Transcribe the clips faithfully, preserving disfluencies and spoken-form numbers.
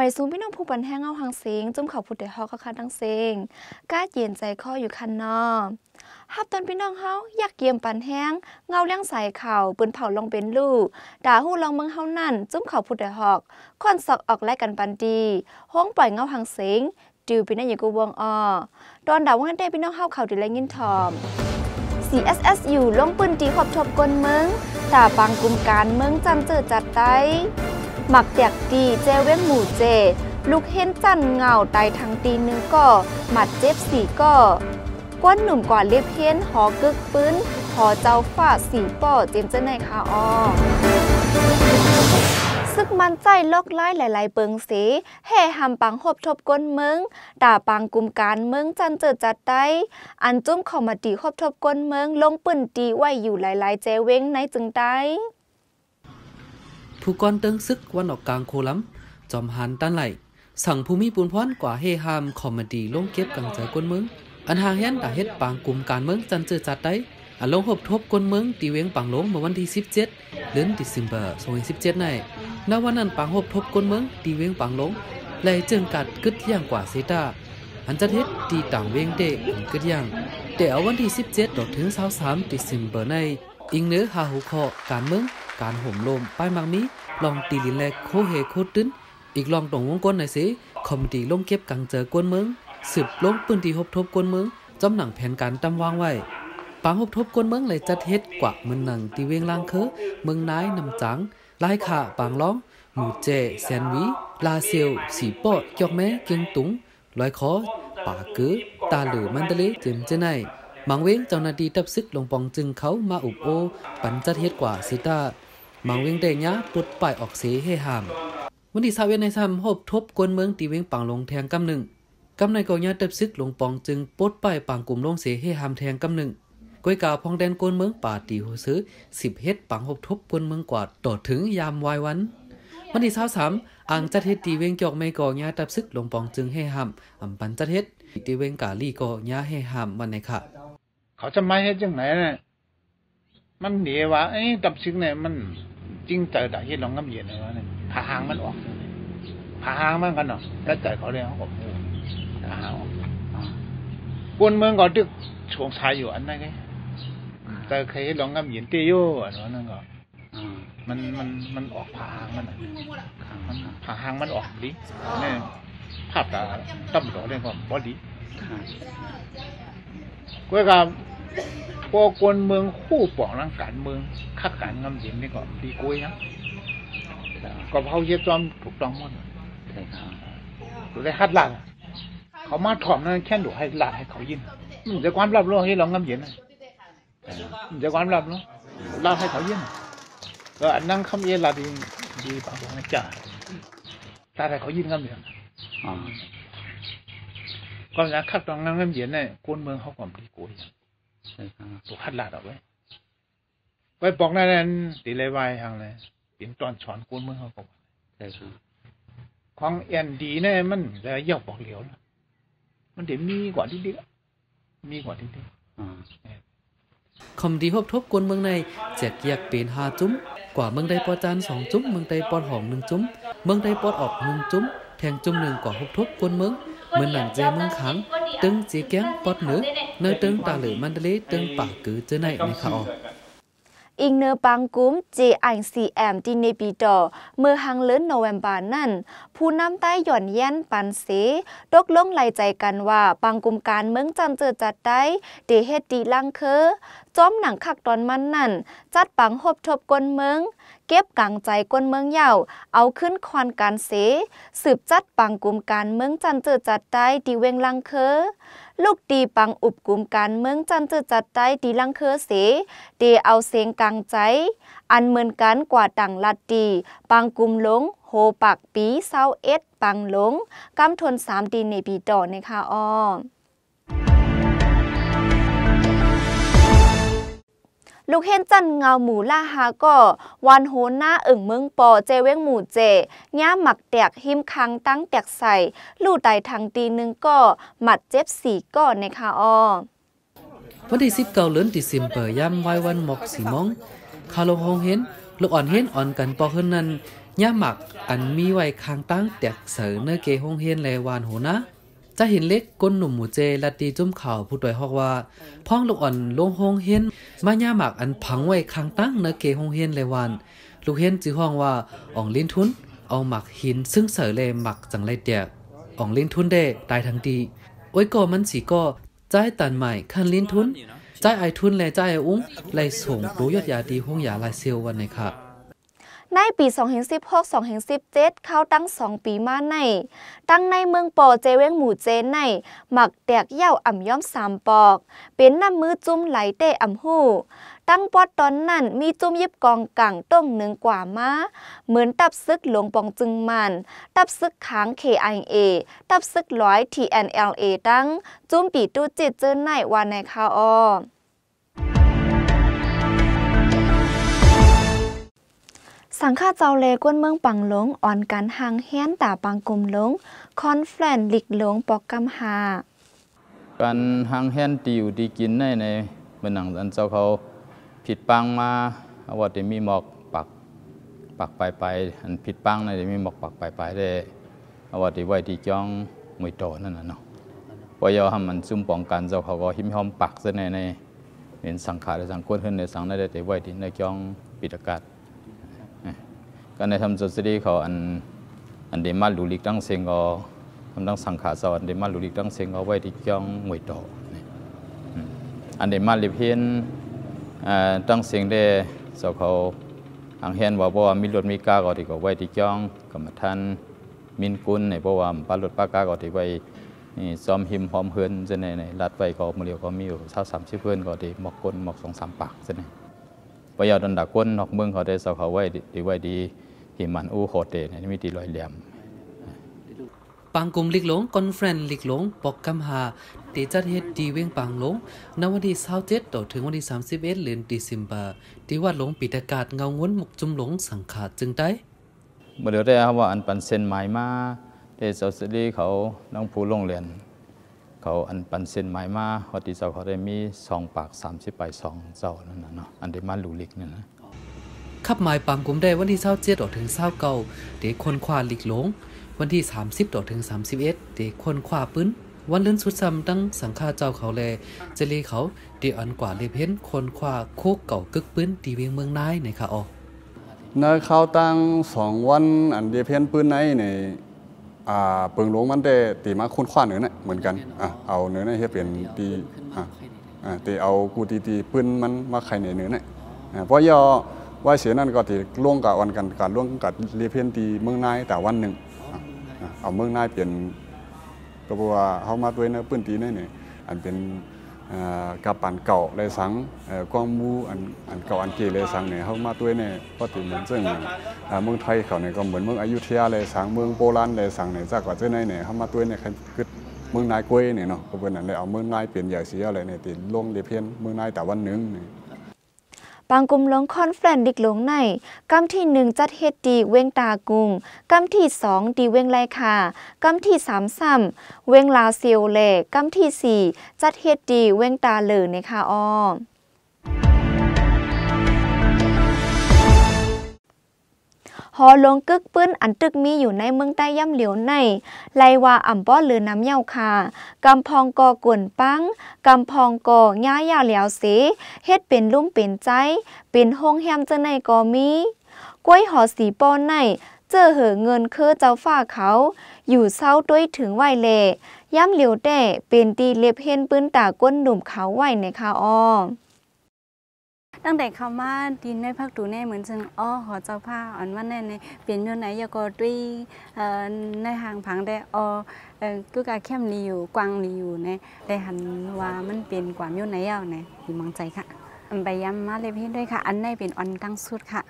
ซูมพี่น้องผู้ปันแห้งเอาหางเสียงจุ่มเขาพุดเดฮอกคันทั้งเสียงกาดเย็นใจข้ออยู่คันนอฮับตอนพี่น้องเฮาอยากเยี่ยมปันแห้งเงาเลี้ยงสายเข่าปืนเผาลงเป็นลูกด่าหู้ลองเมืองเฮานั่นจุ่มเขาพุดเดฮอกคอนสอกออกแลกกันปันดีห้องปล่อยเงาหางเสียงดิวพี่น้องอยู่กูวงอตอนด่าว่าได้พี่น้องเฮาเขาดิแลยินทอม ซี เอส เอส ยู ลงปืนตีขอบชบกลเมืองด่าปังกลุ่มการเมืองจำเจอจัดได้หมักแตกดีเจเว้งหมู่เจลูกเห็นจันเงาตายทางตีนึงก็หมัดเจ็บสีก็ก้นหนุ่มกว่าเล็บเพี้ยนหอกึกปื้นหอเจ้าฝ้าสีป่อเจนเจนในคาออซึกมันใจลอกไล่หลายๆเปิงสีแห่หำปังหบทบก้นเมืองด่าปังกลุ่มการเมืองจันเจอจัดได้อันจุ้มเข้ามาตีหบทบก้นเมืองลงปืนตีไว้อยู่หลายๆเจเว้งในจึงได้ผู้กอนเติงซึกวันออกกลางโคลัมจอมหันตันไหลสั่งภูมิปูนพรกว่าเฮฮามคอมเมดี้ลงเก็บกังใจก้นเมืองอันหาเห็นด่าเฮ็ดปางกลุ่มการเมืองจันเจอจัดได้อันลงหบทบก้นเมืองตีเวงปังลงเมื่อวันที่สิบเจ็ดเดือนธันวาคมสองพันสิบเจ็ดในณวันนั้นปางหบทบก้นเมืองตีเวงปังลงไหลจึงกัดกึดย่างกว่าเซตาอันจัดเฮ็ดตีต่างเวงเดะกึดย่างแต่เอาวันที่สิบเจ็ดถึงยี่สิบสามธันวาคมในอิงเนื้อหาหัวข้อการเมืองการห่มลมป้ายมังมีลองตีลินแลกโคเฮโคตึ้นอีกลองตรงวงกลในสิคอมดีลงเก็บกังเจอกวนเมืองสืบลงปืนตีหบทบกวนเมืองจำหนังแผนการตำวางไว้ปางหบทบกวนเมืองเลยจัดเฮ็ดกว่าเมืองหนังตีเวียงล่างเคอเมืองนายนำจังลายขาปางร้องหมูเจแซนวีลาเซียวสีปอดยอกแม้เกียงตุงลอยคอป่าเกือตาเหลือมันตะเลเจมเจไนมังเว้งเจ้าหน้าที่ตับซึกลงปองจึงเขามาอุบโอปันจัดเฮ็ดกว่าซิตามังเวงเดญะปลดป้ายออกเสให้หามวันที่สามเวียนในซ้ำหบทบกวนเมืองตีเวงปังลงแทงกำหนึ่งกำในกองยาเติบซึกลงปองจึงปลดป้ายปังกลุ่มลงเสให้หามแทงกำหนึ่งก้อยกาวพองแดนกวนเมืองป่าตีหัวซื้อสิบเฮ็ดปังหบทบกวนเมืองกว่าต่อถึงยามวายวันวันที่สามสามอ่างจัดเฮ็ดตีเวงจอกไม่กองยาเติบซึกลงปองจึงให้หามอำปันจัดเฮ็ดตีเวงกาลีกอยาให้หามวันไหนค่ะเขาจะไม่เฮ็ดจังไหนเนี่ยมันเดี๋ยวว่าไอ้ตับซึกเนี่ยมันจริงใจแต่เฮ็ดลองน้ำเย็นเลยวะเนี่ยผาหางมันออกผาหางมันกันเนาะแล้วใจเขาเลยเขาบอกโอ้ผาหางออกกวนเมืองก็ดึกช่วงชายอยู่อันนั้นไงแต่เคยลองน้ำเย็นเตี้ยโย่อันนั้นก็มันมันมันออกผาหางมันมันผาหางมันออกดิเนี่ยภาพตาตั้มหล่อเลยก็บอดีก็กับพวกคนเมืองคู่ปองร่างการเมืองคักการงำเย็นนี่ก็ดีกุ้ยนะก็เขาเย็ดจอมถูกต้องหมดถูกได้ฮัดลาดเขามาถ่อมนั่นแค่ดูให้ลาดให้เขายินมันจะความรับรู้ให้ลองงำเย็นนะมันจะความรับรู้ลาดให้เขายินก็นั่งคำเย็นลาดีดีปากบอกนะจ่าลาดให้เขายินงำเย็นก็นะคักตองงำเย็นเนี่ยคนเมืองเขาความดีกุ้ยถูกคัดลาดเอาไว้ไว้บอกนั่นตีเลยวายทางเลยเป็นตอนสอนกูเมื่อเขาบอกของเอ็นดีเนี่ยมันจะยกบอกเหลียวมันเดี๋ยวมีกว่าที่ดีมีกว่าที่ดีคอมดีหบทบกวนเมืองในแจกแยกเป็นห้าจุ้มกว่าเมืองใดปอจานสองจุ้มเมืองใดปอดหองหนึ่งจุ้มเมืองใดปอดออกหนึ่งจุ้มแทงจุ้มหนึ่งกว่าหบทบกวนเมืองเหมือนหนังเจเมืองขังตึงเจียแก้งปอดเหนือเนื้อตึงตาเหลือมันทะเลตึงปากกือเจอในในข่าวอิงเนอปังกุ้ม เจ ไอ ซี เอ็ม ที่ในปีต่อเมื่อหังเลินโนเวมบานั่นผู้นำใต้หย่อนแย้นปันเสตกลงไหลใจกันว่าปังกุมการเมืองจำเจอจัดได้เดเฮดดีลังเคอจอมหนังคักตอนมันนั่นจัดปังหบทบกลเมืองเก็บกังใจกลเมืองยาวเอาขึ้นควันการเสสืบจัดปังกุมการเมืองจันเจอจัดได้ดีเวงลังเคอลูกตีปังอุบกลุ่มการเมืองจันเจอจัดได้ดีลังเคอเสเดเอาเสียงกังใจอันเหมือนกันกว่าดังลัดดีปังกุมหลงโหปักปีเศร้าเอ็ดปังหลงกำทนสามดีในปีต่อในค่ะอ้อลูกเห็นจันเงาหมูล่าฮาก็วันโหหน้าอึ่งเมืองปอเจเว้งหมูเจย่าหมักแตกหิมคังตั้งแตกใส่ลู่ไตทางตีนึงก็หมัดเจ็บสี่ก้อนในคาออวันที่สิบเก้าเดือนธันวาคมย่ำไว้วันหมอกสีมองคาโลฮงเห็นลูกอ่อนเห็นอ่อนกันปอขึ้นนั้นย่าหมักอันมีไว้คางตั้งแตกเสือเนื้อเกห้องเฮียนแลวานโหนะจะเห็นเล็กก้นหนุ่มหมูเจลัดดีจุ่มข่าวผู้ดอยฮอกว่าพ้องลูกอ่อนลงห้องเฮียนมาย่าหมักอันพังไว้คางตั้งเนื้อเกห้องเฮียนแลวานลูกเฮียนจื้อห้องว่าอ่องลิ้นทุนเอาหมักหินซึ่งเสือเลยหมักจังไรเดียอ่องลิ้นทุนเด้ตายทั้งดีโอ้ยก็มันสีก็ใจตันใหม่คันลิ้นทุนใจไอทุนและใจไออุ้งไล่ส่งรู้ยอดยาดีห้องยาลายเซียววันไหนครับในปีสองพันสิบหก สองพันสิบเจ็ดเข้าตั้งสองปีมาในตั้งในเมืองปอเจเวงหมู่เจในหมักแตกเย่าอ่ำย้อมสามปอกเป็นน้ำมือจุ่มไหลเตะอ่ำหู้ตั้งปอดตอนนั้นมีจุ่มยิบกองกังต้งหนึ่งกว่ามาเหมือนตับซึกหลวงปองจึงมันตับซึกค้าง เค ไอ เอ ตับซึกร้อย ที เอ็น แอล เอ ตั้งจุ่มปีตู้จิตเจอในวันในคาออสังฆาเจ้าเลกวนเมืองปังหลงอ่อนกันหางเฮียนตาปังกลมหลงคอนแฟลนลิกหลงปอกกำหาการหางเฮียนตีอยู่ดีกินในในเมืองหนังอันเจ้าเขาผิดปังมาเอาว่าจะมีหมอกปักปักไปไปอันผิดปังในจะมีหมอกปักไปไปได้เอาว่าจะไว้ที่จ้องมวยโตนั่นน่ะเนาะพอยอทำมันซุ่มป้องกันเจ้าเขาก็หิมหอมปักซะในในเห็นสังขารสังก้นขึ้นในสังได้แต่ไว้ที่ในจ้องปิดอากาศการในทำจุดสดีเขาอันอันเดมาลูลิกตั้งเซงก็ทำตั้งสังขารสอนเดมาลูลิกตั้งเซงเอาไว้ที่จ้องมวยโตอันเดมาลิเพียนตั้งเซงได้สาวเขาอังเฮียนว่าบ่ว่ามีรถมีกาก็ที่ก็ไว้ที่จ้องกรรมฐานมินกุลในบ่ว่าปลารถปลากาก็ที่ไว้ซ้อมหิมพร้อมเฮือนจะในในรัดไว้ก็มือเดียวก็มีอยู่เท่าสามสิบเฮือนก็ที่หมอกก้นหมอกสองสามปากจะในพยาดันดาก้นนอกเมืองเขาได้สาวเขาไว้ดีไว้ดีหิมันอู้โคเตในมีตีลอยเหลี่ยมปังกุมลิกหลงคอนเฟรนลิกหลงปอกกำหาตีจัดเฮ็ดดีเว้งปังหลงในวันที่ยี่สิบเจ็ดต่อถึงวันที่สามสิบเอ็ดเดือนธันวาคมที่วัดหลงปิดอากาศเงางวนหมกจุ่มหลงสังขารจึงได้เมื่อเดี๋ยวได้ว่าอันปันเซนหมายมาเดชสรีเขาน้องผู้ลงเรียนเขาอันปันเซนหมายมาพอดีเจ้าเขาได้มีสองปากสามสิบไปสองเจ้านั่นน่ะเนาะอันเดมาลูลิกนั่นนะขับหมายปังกุมได้วันที่ยี่สิบเจ็ดต่อถึงยี่สิบเก้าเด็กคนขวาลิกหลงวันที่สามสิบต่อถึงสามสิบเอ็ดเด็กคนขวาปื้นวันเลื่อนสุดซ้ำตั้งสังฆาเจ้าเขาแลเจลีเขาดีอันกว่าเลเพ้นคนขวาโคกเก่ากึกปื้นตีเวียงเมืองนายในค่ะอ๋อในข้าวตั้งสองวันอันเดียเพ้นปื้นในในอ่าเปิงหลวงมันได้ตีมาคุ้นขว้าเหนือเนี่ยเหมือนกันอ่ะเอาเนื้อเนี่ยให้เปลี่ยนตีอ่ะอ่าตีเอากูตีตีปื้นมันมาไข่ในเนื้อเนี่ยเพราะยอว่าเสียนั่นก็ตีล่วงกับวันกันการล่วงกับเรียเพ้นตีเมืองนายแต่วันหนึ่งเอาเมืองนายเปลี่ยนก็บอกว่าเขามาด้วยเนื้อปื้นตีนี่เนี่ยอันเป็นกับปั่นเก่าเลยสังกองมูอันอันเก่าอันเกเลยสังเนี่ยเขามาด้วยเนี่ยก็ถือเหมือนซึ่งเมืองไทยเขาเนี่ยก็เหมือนเมืองอยุธยาเลยสังเมืองโบราณเลยสังเนี่ยจากกว่าเจ้าในเนี่ยเขามาด้วยเนี่ยคือเมืองนายกล้วยเนี่ยเนาะก็เป็นอันเลยเอาเมืองนายเปลี่ยนใหญ่เสียอะไรเนี่ยตีล่วงเรียเพี้ยนเมืองนายแต่วันหนึ่งปางกุมหลงคอนแฟลนดิกหลงในกำที่หนึ่งจัดเฮ็ดดีเวงตากุงกำที่สองดีเวงไรคากำที่สามซ้ำเวงลาเซียวเล่กำที่สี่จัดเฮ็ดดีเวงตาเหลือในคาอ้อหอลงกึกปื้นอันตึกมีอยู่ในเมืองใต้ย่ำเหลียวในไลว่าอ่ำป้อเลือน้ำเย้าคากำพองกอกวนปังกำพองกอย่ายาเหลียวเสเฮ็ดเป็นลุ่มเป็นใจเป็นห้องแฮมเจในกอมีกล้วยหอสีป้อนในเจอเหอเงินคือเจ้าฝ้าเขาอยู่เศร้าด้วยถึงไหวเล่ย่ำเหลียวแต่เป็นตีเล็บเห็นปื้นตาก้นหนุ่มเขาไหวในคาอ้อตั้งแต่คำว่าดินในภาคตูแน่เหมือนจึงอ้อหอเจ้าผ้าอ่อนว่าแน่ในเปลี่ยนโยนไหนยากอด้วยในหางผังได้อ้อก็การเข้มรีอยู่กวางรีอยู่ในได้หันว่ามันเป็นกว่าโยนไหนเอาในดีมองใจค่ะอันไปย้ำมาเลยพี่ด้วยค่ะอันในเป็นอ่อนตั้งสุดค่ะ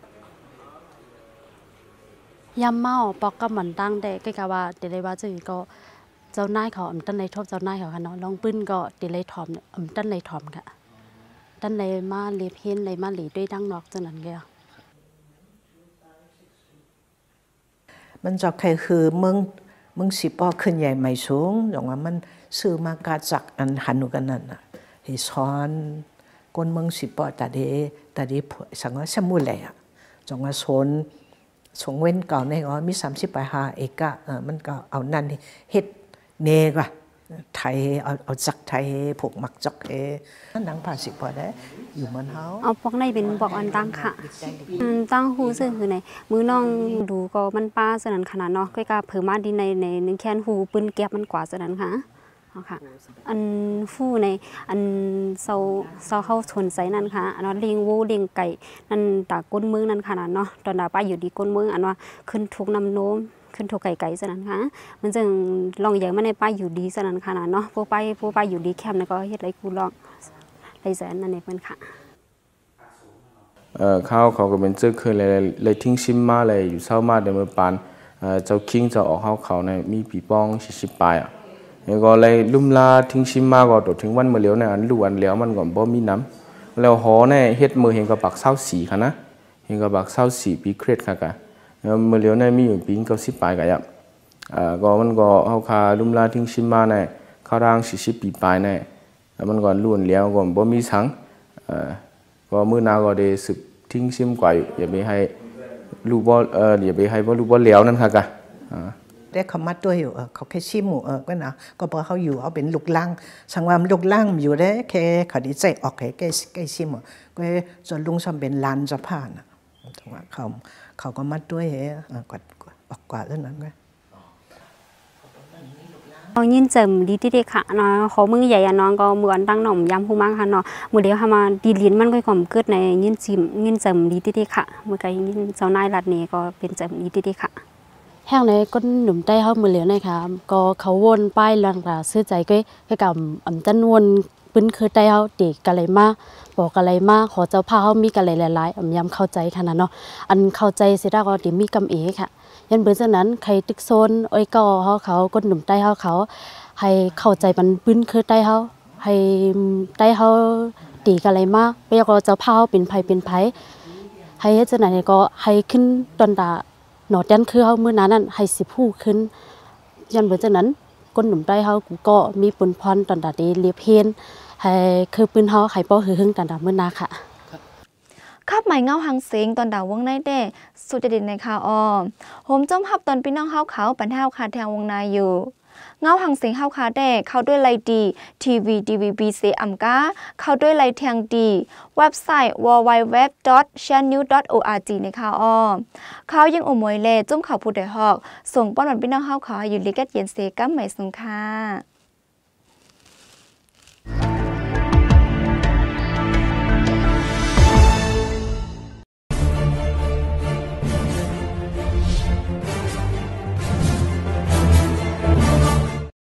ยำเมาปอกก็เหมือนตั้งแต่ก็กะว่าเดี๋ยวเลยว่าจะก็เจ้านายเขาอมตั้นเลยทบเจ้านายเขาค่ะเนาะลองปื้นก็เดี๋ยวเลยถอมอมตั้นเลยถอมค่ะตั้นเลยมาเลียเพ้นเลยมาหลีด้วยดังนอกจังนั้นแกมันจะใครคือเมืองเมืองสิปอขึ้นใหญ่ไม่สูงอย่างว่ามันซื้อมากาจักอันหันกันนั่นน่ะให้สอนคนเมืองสิปอแต่เดแต่เดสังว่าสมุเลยอ่ะจังว่าสนสงเว้นเก่าในอ๋อมีสามสิบปลายหาเอกะเออมันก็เอานั่นเฮ็ดเนก็ไทยเอาเอาจักไทยผูกหมักจักเอหนังผ่าสิพอได้อยู่มันเฮาเอาพวกในเป็นบอกอันตั้งค่ะตั้งหูซึ่งคือในมือน้องดูก็มันป้าสนันขนาดเนาะก็กาเพิ่มมาดีในในนึงแค้นหูปืนแก็บมันกว่าสนันค่ะเอาค่ะอันฟู่ในอันเซาเซาเข้าชนใส่นั่นค่ะอันว่าเลี้ยงวัวเลี้ยงไก่นั่นตาก้นเมืองนั่นขนาดเนาะตอนดาป้าอยู่ดีก้นเมืองอันว่าขึ้นทุกน้ำโน้มขึ้นทุกไก่ไก่สนันค่ะมันจึงลองอย่างมาในป้าอยู่ดีสนันขนาดเนาะพวกป้าพวกป้าอยู่ดีแคมป์ก็เฮ็ดไรกูลองไรแสนนั่นเองเป็นค่ะเอ่อข้าวเขาก็เป็นเจ้าเคยเลยเลยทิ้งชิมมาเลยอยู่เศร้ามาเดี๋ยวมาปานเอ่อเจ้าคิงเจ้าออกข้าวเขาในมีปีป้องสิสิปลายอ่ะแล้วก็เลยลุ่มลาทิ้งชิมมาก็ตัวถึงวันเมื่อเลี้ยวในอันลู่อันเลี้ยวมันก็บ่มีน้ำแล้วหอในเฮ็ดมือเห็นกับปักเศร้าสีค่ะนะเห็นกับปักเศร้าสีปีเครียดค่ะกะแล้วเมื่อเลี้ยวในมีอยู่ปีเก้าสิบปลายกะยับอ่าก็มันก็เฮาคาลุ่มลาทิ้งชิมมาในข้าวรางสิสิปีปลายในแล้วมันก็ลู่อันเลี้ยวก็บ่มีสังเอ่อก็มื้อนาก็ได้สึกทิ้งชิมกว่าอย่าไปให้ลูกบอลเอออย่าไปให้บอลลูกบอลเหลวนั่นค่ะกะได้เขามาด้วยอยู่เออเขาแค่ชิมหมูเออก็นะก็บอกเขาอยู่เอาเป็นลูกล่างสังว่าลูกล่างอยู่ได้แค่เขาดีใจออกแค่แค่แค่ชิมก็จนลุงซ้ำเป็นลานจะผ่านอ่ะถึงว่าเขาเขาก็มาด้วยเออกว่ากว่ากว่าเรื่องนั้นไงเอายินเจิมดีที่เด็กค่ะเนาะเขามือใหญ่น้องก็เหมือนตั้งหน่อมยำผู้มั่งค่ะเนาะมือเดียวทำมาดีลิ้นมันก็ความเกิดในยินจิมยินเจิมดีที่เด็กค่ะมือไกยินเจ้านายรัดนี้ก็เป็นเจิมดีที่เด็กค่ะแห้งในก้นหนุ่มใต้เขามือเหลียวนะคะก็เขาวนป้ายลังกาซื้อใจก็ให้กับอ่ำจันวนปื้นคือใต้เขาเด็กกันเลยมากบอกกันเลยมากขอเจ้าผ้าเขามีกันเลยหลายๆอ่ำย้ำเข้าใจขนาดเนาะอันเข้าใจเสียได้ก็เดี๋ยวมีกำเอค่ะยันเบอร์ฉะนั้นใครตึกโซนอ้อยก็เขาเขาก้นหนุ่มใต้เขาเขาให้เข้าใจมันปื้นคือใต้เขาให้ใต้เขาตีกันเลยมากไปก็เจ้าผ้าเป็นไผเป็นไผให้เจ้าไหนก็ให้ขึ้นตอนดาหนอดยันคือเขาเมื่อนั้นนั่นให้สิผู้ขึ้นยันเบอร์จากนั้นก้นหนุ่มได้เขาก็มีปืนพรตอนดาเดเลียเพนให้คือปืนเขาไข่ป้อหือหึงตอนดาเมื่อนาค่ะขับหมายเงาหางเสียงตอนดาววงในเด้สุดจะดินในข่าวออมโฮมจมหับตอนพี่น้องเฮาเขาปันเฮาคาแทงวงในอยู่เงาหางเสียงเฮาคาแด้เข้าด้วยไลดีทีวีดีวีบีซีอัมกาเข้าด้วยไลเทียงดีเว็บไซต์ ดับเบิลยู ดับเบิลยู ดับเบิลยู ดอท แชนนิว ดอท โอ อาร์ จี ในข่าวออมเขายังอมวยเล่จุ่มข่าวผู้ใดฮอกส่งป้อนวันพี่น้องเฮาเขาอยู่ลิกัดเย็นเซกัมใหม่สงค่ะ